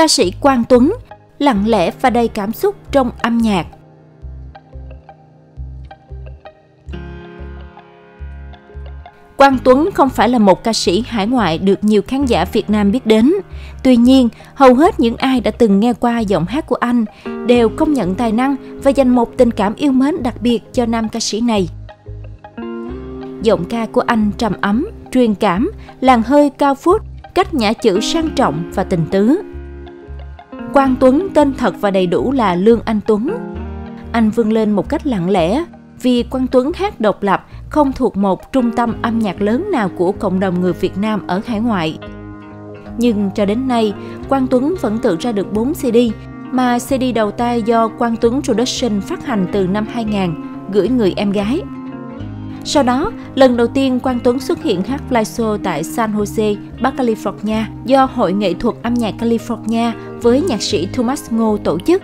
Ca sĩ Quang Tuấn, lặng lẽ và đầy cảm xúc trong âm nhạc. Quang Tuấn không phải là một ca sĩ hải ngoại được nhiều khán giả Việt Nam biết đến. Tuy nhiên, hầu hết những ai đã từng nghe qua giọng hát của anh đều công nhận tài năng và dành một tình cảm yêu mến đặc biệt cho nam ca sĩ này. Giọng ca của anh trầm ấm, truyền cảm, làn hơi cao vút, cách nhả chữ sang trọng và tình tứ. Quang Tuấn tên thật và đầy đủ là Lương Anh Tuấn. Anh vươn lên một cách lặng lẽ vì Quang Tuấn hát độc lập, không thuộc một trung tâm âm nhạc lớn nào của cộng đồng người Việt Nam ở hải ngoại. Nhưng cho đến nay, Quang Tuấn vẫn tự ra được 4 CD, mà CD đầu tay do Quang Tuấn Production phát hành từ năm 2000, gửi người em gái. Sau đó, lần đầu tiên Quang Tuấn xuất hiện hát live show tại San Jose, Bắc California do Hội Nghệ thuật âm nhạc California với nhạc sĩ Thomas Ngô tổ chức.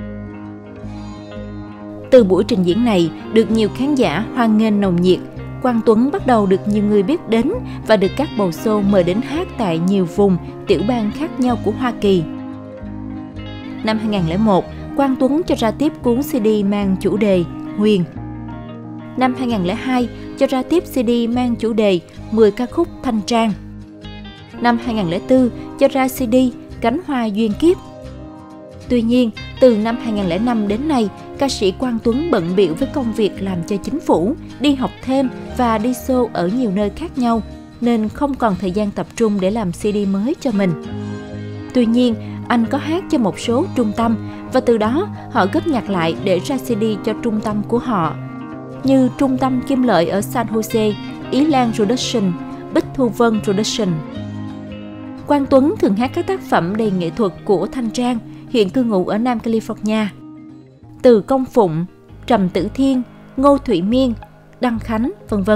Từ buổi trình diễn này, được nhiều khán giả hoan nghênh nồng nhiệt, Quang Tuấn bắt đầu được nhiều người biết đến và được các bầu show mời đến hát tại nhiều vùng, tiểu bang khác nhau của Hoa Kỳ. Năm 2001, Quang Tuấn cho ra tiếp cuốn CD mang chủ đề Huyền. Năm 2002, cho ra tiếp CD mang chủ đề 10 ca khúc thanh trang. Năm 2004, cho ra CD Cánh hoa duyên kiếp. Tuy nhiên, từ năm 2005 đến nay, ca sĩ Quang Tuấn bận bịu với công việc làm cho chính phủ, đi học thêm và đi show ở nhiều nơi khác nhau, nên không còn thời gian tập trung để làm CD mới cho mình. Tuy nhiên, anh có hát cho một số trung tâm và từ đó họ góp nhặt lại để ra CD cho trung tâm của họ, như Trung tâm Kim Lợi ở San Jose, Ý Lan Production, Bích Thu Vân Production. Quang Tuấn thường hát các tác phẩm đầy nghệ thuật của Thanh Trang, hiện cư ngụ ở Nam California. Từ Công Phụng, Trầm Tử Thiên, Ngô Thụy Miên, Đăng Khánh, v.v.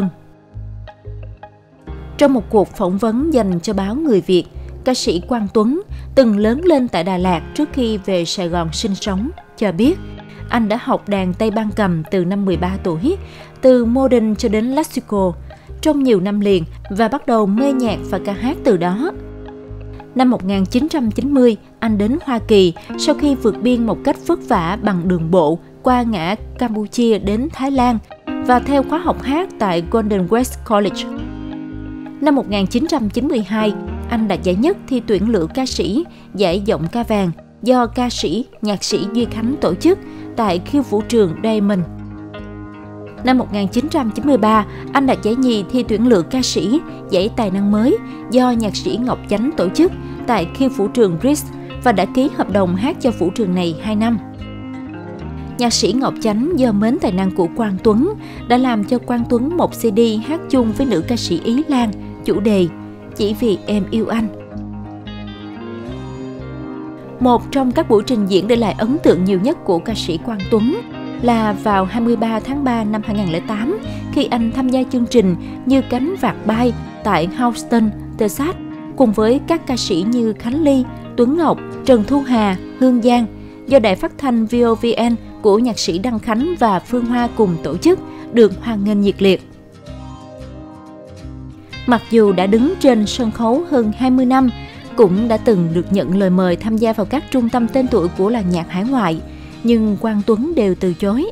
Trong một cuộc phỏng vấn dành cho báo Người Việt, ca sĩ Quang Tuấn từng lớn lên tại Đà Lạt trước khi về Sài Gòn sinh sống, cho biết anh đã học đàn Tây Ban cầm từ năm 13 tuổi, từ modern cho đến classical, trong nhiều năm liền và bắt đầu mê nhạc và ca hát từ đó. Năm 1990, anh đến Hoa Kỳ sau khi vượt biên một cách vất vả bằng đường bộ qua ngã Campuchia đến Thái Lan và theo khóa học hát tại Golden West College. Năm 1992, anh đạt giải nhất thi tuyển lựa ca sĩ giải giọng ca vàng do ca sĩ, nhạc sĩ Duy Khánh tổ chức tại khiêu vũ trường Diamond. Năm 1993, anh đạt giải nhì thi tuyển lựa ca sĩ giải tài năng mới do nhạc sĩ Ngọc Chánh tổ chức tại khiêu vũ trường Bridge và đã ký hợp đồng hát cho vũ trường này 2 năm. Nhạc sĩ Ngọc Chánh do mến tài năng của Quang Tuấn đã làm cho Quang Tuấn một CD hát chung với nữ ca sĩ Ý Lan, chủ đề Chỉ vì em yêu anh. Một trong các buổi trình diễn để lại ấn tượng nhiều nhất của ca sĩ Quang Tuấn là vào 23 tháng 3 năm 2008 khi anh tham gia chương trình Như cánh vạc bay tại Houston, Texas cùng với các ca sĩ như Khánh Ly, Tuấn Ngọc, Trần Thu Hà, Hương Giang do đài phát thanh VOVN của nhạc sĩ Đăng Khánh và Phương Hoa cùng tổ chức, được hoan nghênh nhiệt liệt. Mặc dù đã đứng trên sân khấu hơn 20 năm, cũng đã từng được nhận lời mời tham gia vào các trung tâm tên tuổi của làng nhạc hải ngoại, nhưng Quang Tuấn đều từ chối.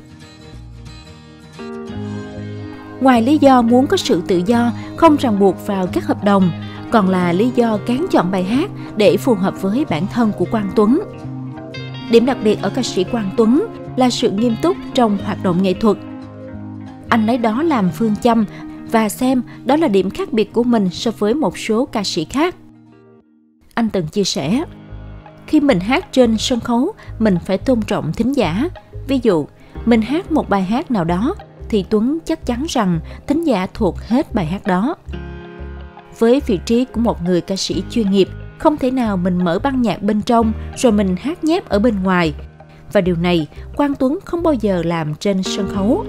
Ngoài lý do muốn có sự tự do, không ràng buộc vào các hợp đồng, còn là lý do kén chọn bài hát để phù hợp với bản thân của Quang Tuấn. Điểm đặc biệt ở ca sĩ Quang Tuấn là sự nghiêm túc trong hoạt động nghệ thuật. Anh lấy đó làm phương châm và xem đó là điểm khác biệt của mình so với một số ca sĩ khác. Anh từng chia sẻ, khi mình hát trên sân khấu, mình phải tôn trọng thính giả. Ví dụ, mình hát một bài hát nào đó, thì Tuấn chắc chắn rằng thính giả thuộc hết bài hát đó. Với vị trí của một người ca sĩ chuyên nghiệp, không thể nào mình mở băng nhạc bên trong rồi mình hát nhép ở bên ngoài. Và điều này, Quang Tuấn không bao giờ làm trên sân khấu.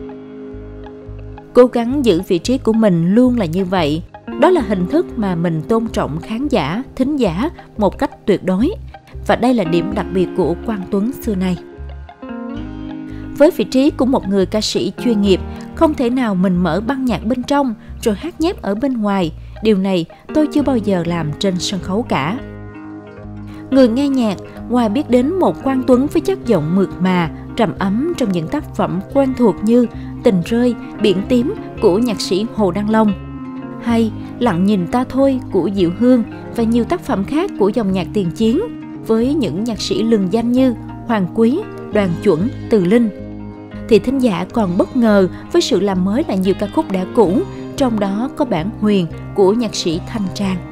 Cố gắng giữ vị trí của mình luôn là như vậy. Đó là hình thức mà mình tôn trọng khán giả, thính giả một cách tuyệt đối. Và đây là điểm đặc biệt của Quang Tuấn xưa nay. Với vị trí của một người ca sĩ chuyên nghiệp, không thể nào mình mở băng nhạc bên trong rồi hát nhép ở bên ngoài. Điều này tôi chưa bao giờ làm trên sân khấu cả. Người nghe nhạc, ngoài biết đến một Quang Tuấn với chất giọng mượt mà, trầm ấm trong những tác phẩm quen thuộc như Tình Rơi, Biển Tím của nhạc sĩ Hồ Đăng Long, hay Lặng Nhìn Ta Thôi của Diệu Hương và nhiều tác phẩm khác của dòng nhạc tiền chiến với những nhạc sĩ lừng danh như Hoàng Quý, Đoàn Chuẩn, Từ Linh, thì thính giả còn bất ngờ với sự làm mới lại nhiều ca khúc đã cũ, trong đó có bản Huyền của nhạc sĩ Thanh Trang.